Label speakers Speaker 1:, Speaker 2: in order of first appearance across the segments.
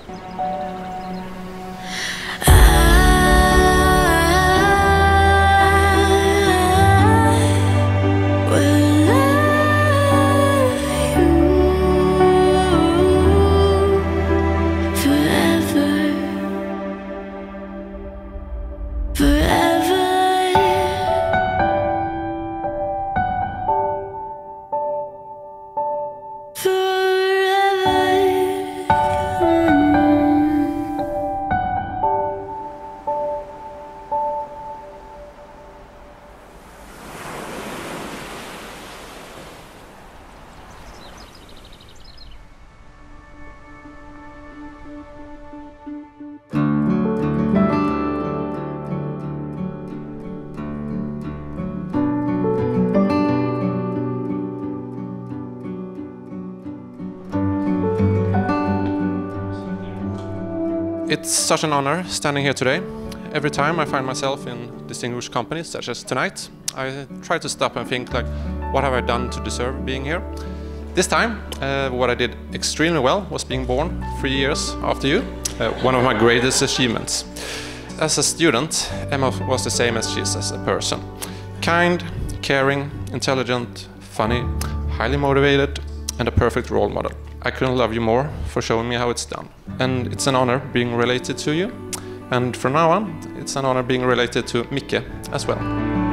Speaker 1: It's such an honor standing here today. Every time I find myself in distinguished companies, such as tonight, I try to stop and think, like, what have I done to deserve being here? This time, what I did extremely well was being born 3 years after you, one of my greatest achievements. As a student, Emma was the same as she is as a person. Kind, caring, intelligent, funny, highly motivated, and a perfect role model. I couldn't love you more for showing me how it's done. And it's an honor being related to you. And from now on, it's an honor being related to Micke as well.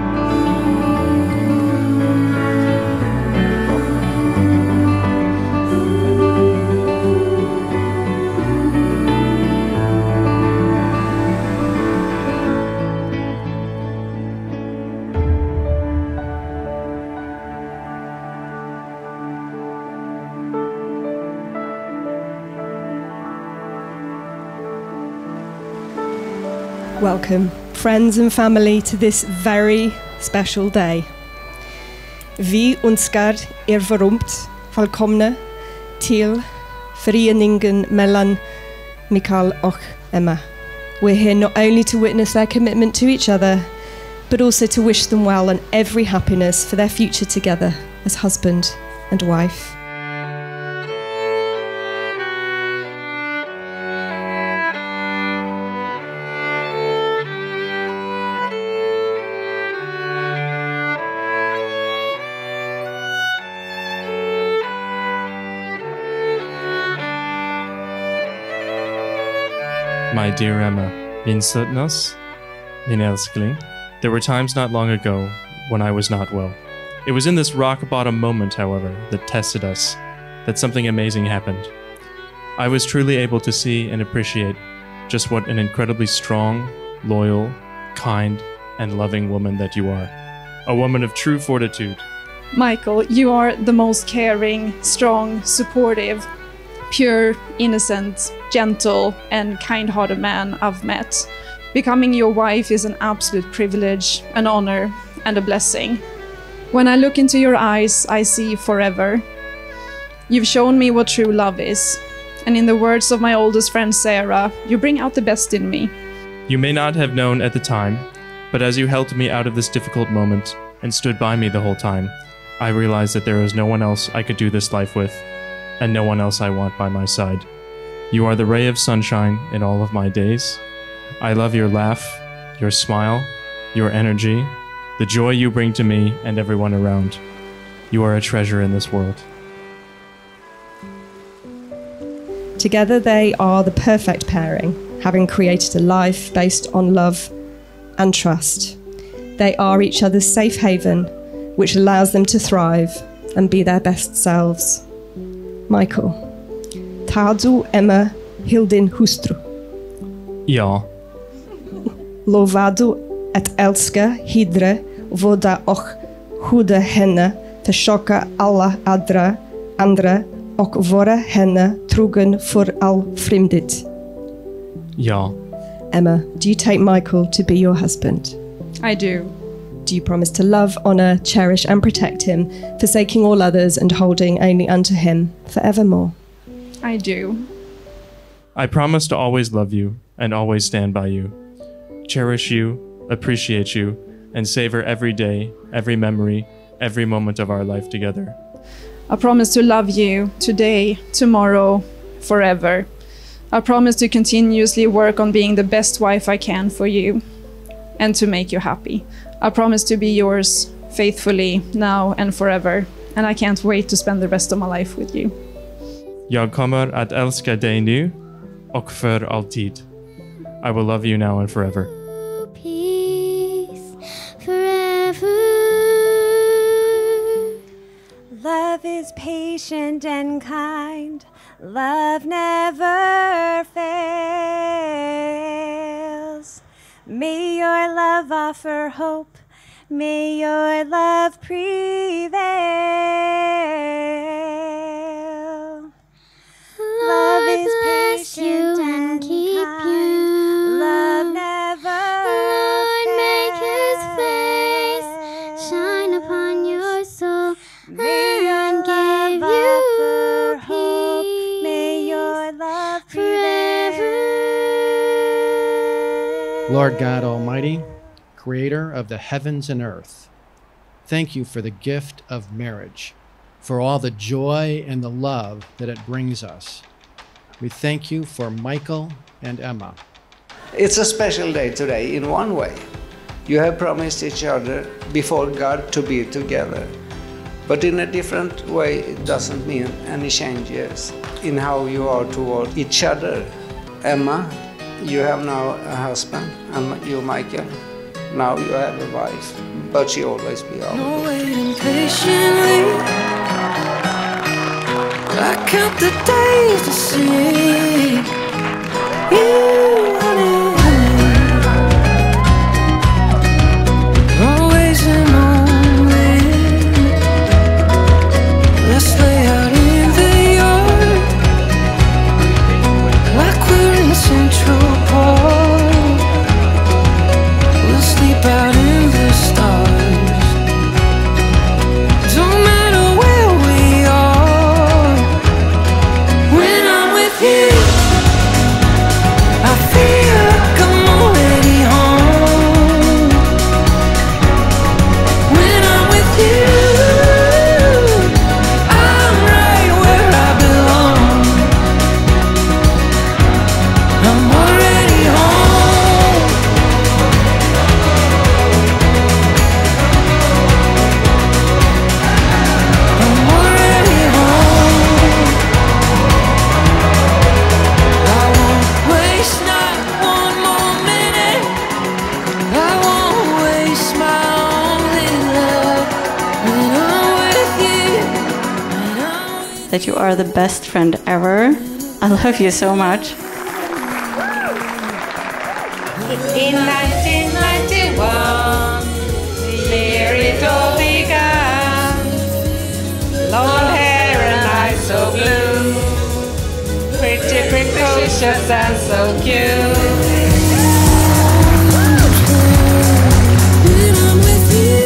Speaker 2: Welcome, friends and family, to this very special day. Vi önskar varmt välkomna till föreningen mellan Mikael och Emma. We're here not only to witness their commitment to each other, but also to wish them well and every happiness for their future together as husband and wife.
Speaker 3: My dear Emma, min sötnos, min älskling. There were times not long ago when I was not well. It was in this rock-bottom moment, however, that tested us, that something amazing happened. I was truly able to see and appreciate just what an incredibly strong, loyal, kind, and loving woman that you are. A woman of true fortitude.
Speaker 4: Michael, you are the most caring, strong, supportive, pure, innocent, gentle, and kind-hearted man I've met. Becoming your wife is an absolute privilege, an honor, and a blessing. When I look into your eyes, I see forever. You've shown me what true love is, and in the words of my oldest friend Sarah, you bring out the best in me.
Speaker 3: You may not have known at the time, but as you helped me out of this difficult moment and stood by me the whole time, I realized that there is no one else I could do this life with, and no one else I want by my side. You are the ray of sunshine in all of my days. I love your laugh, your smile, your energy, the joy you bring to me and everyone around. You are a treasure in this world.
Speaker 2: Together they are the perfect pairing, having created a life based on love and trust. They are each other's safe haven, which allows them to thrive and be their best selves. Michael, tar du Emma till din hustru?
Speaker 3: Ja.
Speaker 2: Lovar du att älska, hedra, vårda och skydda henne, försöka alla andra och vara henne trogen för all framtid?
Speaker 3: Ja.
Speaker 2: Emma, do you take Michael to be your husband?
Speaker 4: I do.
Speaker 2: Do you promise to love, honour, cherish and protect him, forsaking all others and holding only unto him forevermore?
Speaker 4: I do.
Speaker 3: I promise to always love you and always stand by you, cherish you, appreciate you, and savor every day, every memory, every moment of our life together.
Speaker 4: I promise to love you today, tomorrow, forever. I promise to continuously work on being the best wife I can for you and to make you happy. I promise to be yours faithfully now and forever, and I can't wait to spend the rest of my life with you.
Speaker 3: Jag kommer att älska dig nu och för alltid. I will love you now and forever.
Speaker 5: Peace forever. Love is patient and kind. Love never fails. May your love offer hope. May your love prevail. Love is patient and keep kind. Love never
Speaker 6: Lord, make His
Speaker 5: fails.
Speaker 6: face shine upon your soul
Speaker 5: May your
Speaker 6: and
Speaker 5: love
Speaker 6: give
Speaker 5: offer
Speaker 6: you
Speaker 5: hope. May your
Speaker 6: peace
Speaker 5: love
Speaker 6: forever.
Speaker 5: prevail.
Speaker 7: Lord God Almighty, creator of the heavens and earth, thank you for the gift of marriage, for all the joy and the love that it brings us. We thank you for Michael and Emma.
Speaker 8: It's a special day today in one way. You have promised each other before God to be together. But in a different way, it doesn't mean any changes in how you are toward each other. Emma, you have now a husband, and you, Michael, now you have a wife, but she always be ours.
Speaker 9: No waiting patiently. I count the days to see you, honey, always and only. Let's lay out in the yard like we're in Central Park. We'll sleep out in the stars. Don't matter where we are. When I'm with you, I feel like I'm already home. When I'm with you, I'm right where I belong. I'm already home. I'm already home. I won't waste not one more minute. I won't waste my only love. When I'm with you, when I'm with
Speaker 10: That you are the best friend ever. I love you so much.
Speaker 9: In 1991, the year it all began. Long hair and eyes so blue, pretty precocious and so cute. When I'm with you,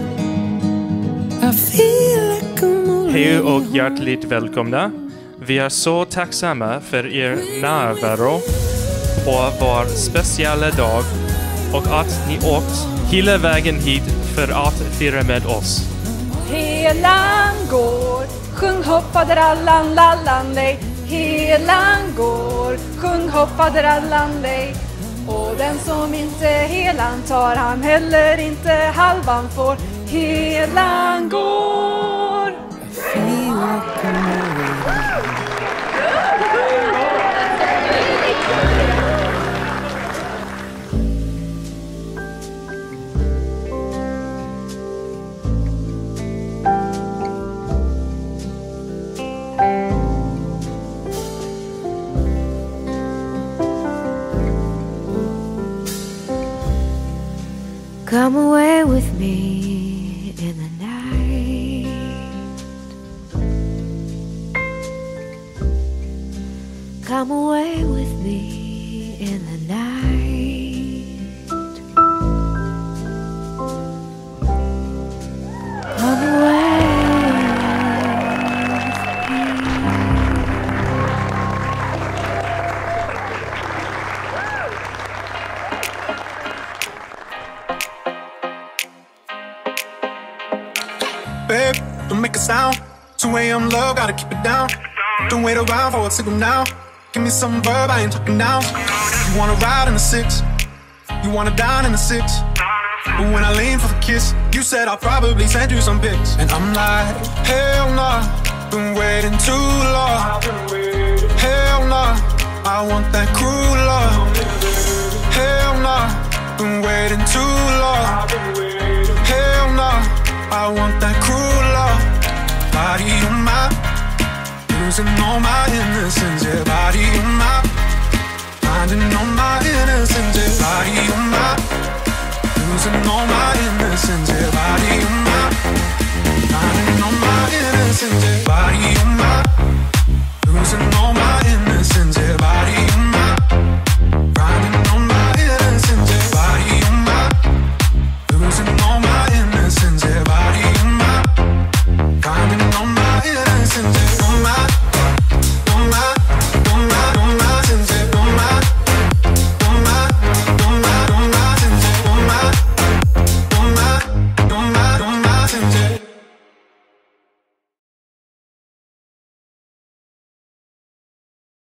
Speaker 9: I feel like I'm
Speaker 3: Hej och
Speaker 9: already
Speaker 3: hjärtligt välkomna. Vi är så tacksamma för er närvaro på vår speciella dag och att ni åkt hela vägen hit för att fira med oss.
Speaker 4: Helan går, sjung hoppaderallan lallan dig. Helan går, sjung hoppaderallan dig. Och den som inte helan tar, han heller inte halvan får. Helan går.
Speaker 5: Come away with me in the night. Come away with me in the night. Come away with me.
Speaker 11: Babe, don't make a sound. 2 a.m. love, gotta keep it down. Don't wait around for a signal now. Give me some verb, I ain't talking down. You wanna ride in the 6, you wanna dine in the 6. But when I lean for the kiss, you said I'll probably send you some pics. And I'm like, hell nah, been waiting too long. Hell nah, I want that cruel love. Hell nah, been waiting too long. Hell nah, I want that cruel love. Body on my, losing all my innocence. Yeah, body on my, finding all my innocence. Yeah, body on my, losing all my innocence. Yeah, body on my, finding all my innocence. Yeah, body on